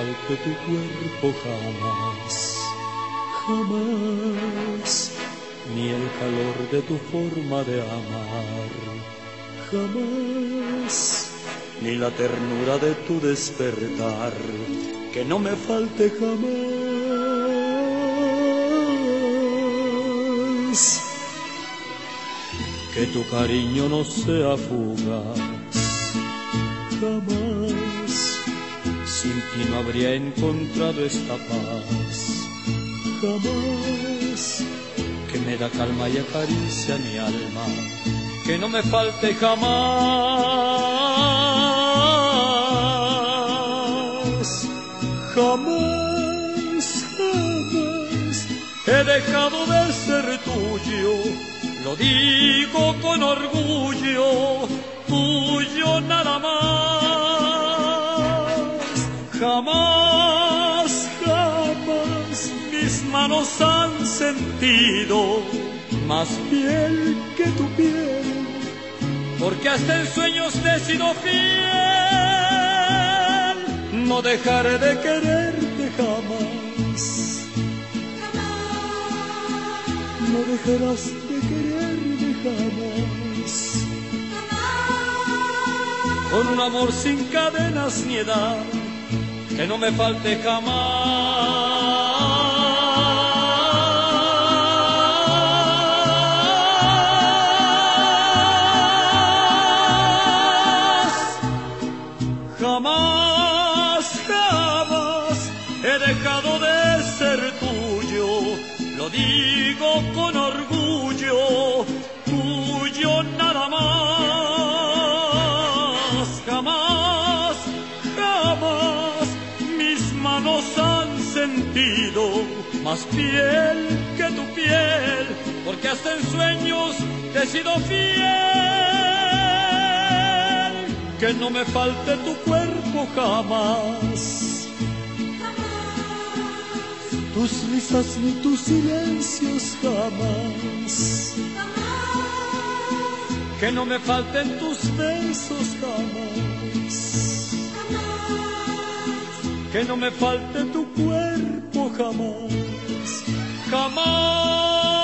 falte tu cuerpo jamás, jamás, ni el calor de tu forma de amar, jamás, ni la ternura de tu despertar, que no me falte jamás. Que tu cariño no sea fugaz, jamás, sin ti no habría encontrado esta paz, jamás, que me da calma y acaricia mi alma, que no me falte jamás, jamás, jamás, he dejado de ser tuyo. Lo digo con orgullo, tuyo nada más. Jamás, jamás mis manos han sentido más piel que tu piel, porque hasta en sueños te he sido fiel. No dejaré de quererte jamás, no dejarás de quererme jamás, con un amor sin cadenas ni edad, que no me falte jamás. Jamás, jamás he dejado de ser tuyo, lo digo con orgullo, tuyo nada más. Jamás, jamás mis manos han sentido más piel que tu piel, porque hasta en sueños te he sido fiel. Que no me falte tu cuerpo jamás, tus risas ni tus silencios jamás, que no me falten tus besos jamás, que no me falte tu cuerpo jamás, jamás.